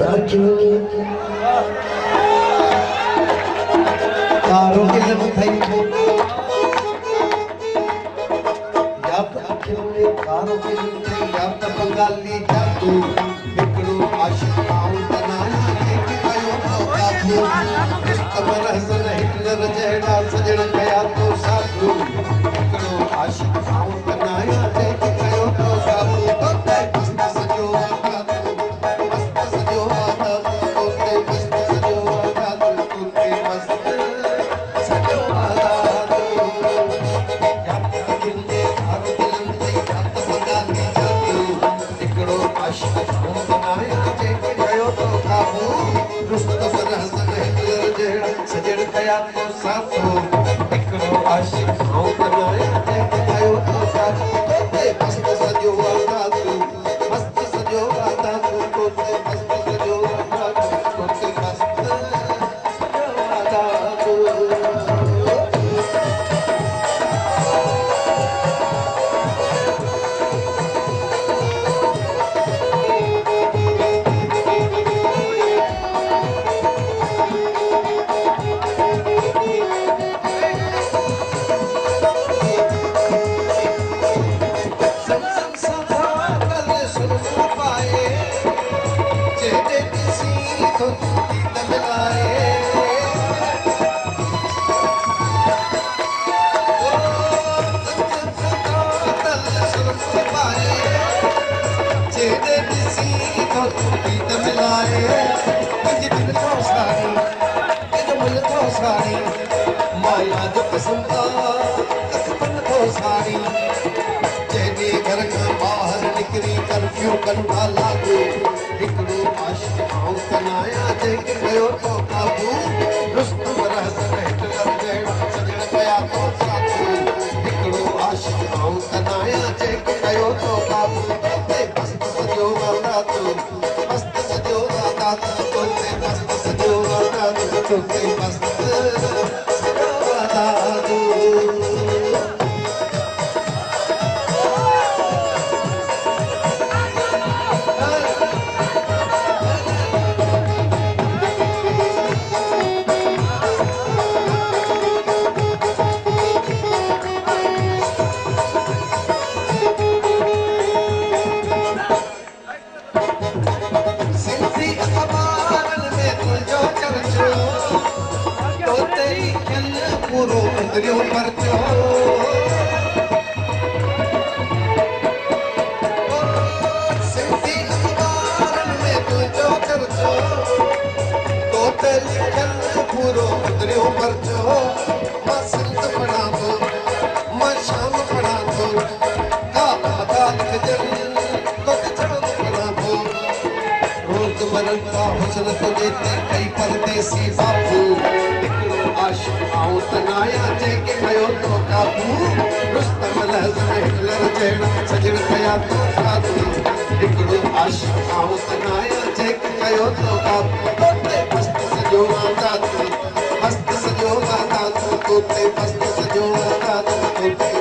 तारों के लब थई याब अखियों में तारों के लब थई याब त बंगाली जादू बिकड़ो आशिक आऊं तनाया एक कयो तो काबू कमर हसन हिटलर जहड़ा सजण कया तो साधु बिकड़ो आशिक आऊं तनाया एक कयो तो काबू तो ते मस्त सजो मस्त सजो तो ते मस्त सजो तो ते मस्त सजो सजण कया तो साथो हिकिड़ो आशिक आऊं तनाया कयो तो साथो ते मस्त सजो आदातू मस्त सजो आदातू ते मस्त सजो आदातू ते मस्त सजो आदातू माया जो कसमता कसमन तो सारी जेने घर खां बाहर निकरी कर्फ्यू कंदा लागू हिकिड़ो आशिक आऊं तनाया जेके कयो तो काबू रुस्तम रहसन हिटलर जहिड़ा सजण कया तो साथू हिकिड़ो आशिक आऊं तनाया जेके कयो तो काबू ते मस्त सजो आदातू मस्त सजो आदातू ते मस्त सजो आदातू ते मस्त उतरियो परचो सिंधी अखबारन में तुझो चर्चो तो तेरी लिखल पूरो उतरियो परचो मां संत पढ़ा तो मां शाम पढ़ा तो का माता लिखजन तो चांद पढ़ा तो रोज मरन का हुस्न तो देते कई परदेसी बापू आशिक आऊं तनाया जेके कयो तो काबू रुस्तम रहसन हिटलर जहिड़ा सजण कया तो साधू हिकिड़ो आशिक आऊं तनाया जेके कयो तो काबू ते मस्त सजो आदातू मस्त सजो आदातू ते मस्त सजो आदातू ते